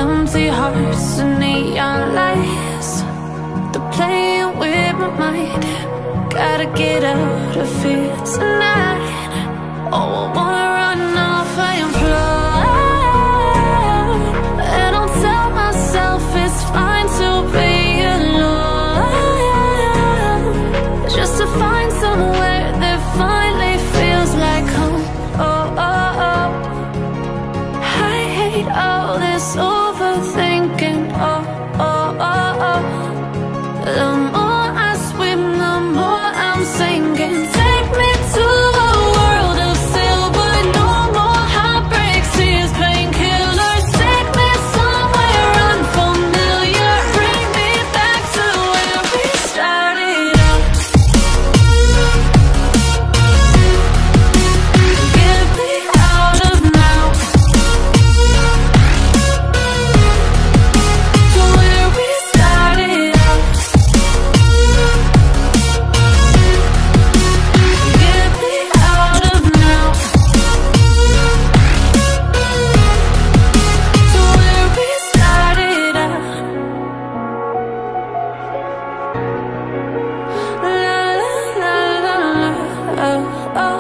empty hearts and neon lights. They're playing with my mind. Gotta get out of here tonight. Oh, I wanna run off and fly. And I'll tell myself it's fine to be alone, just to find somewhere that finally feels like home. Oh, oh, oh. I hate all this overthinking. Oh, oh, oh, oh. The more I swim, the more I'm sinking. Take me to a world of silver. No more heartbreaks, tears, painkillers. Take me somewhere unfamiliar. Bring me back to where we started out. Get me out of now, to where we started out. Get me out of now, to where we started out. La la la la la, oh, oh.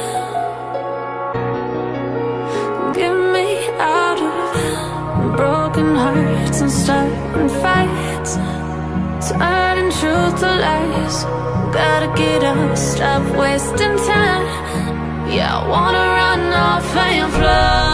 Get me out of broken hearts and starting fights, turning truth to lies. Gotta get up, stop wasting time. Yeah, I wanna run off and fly.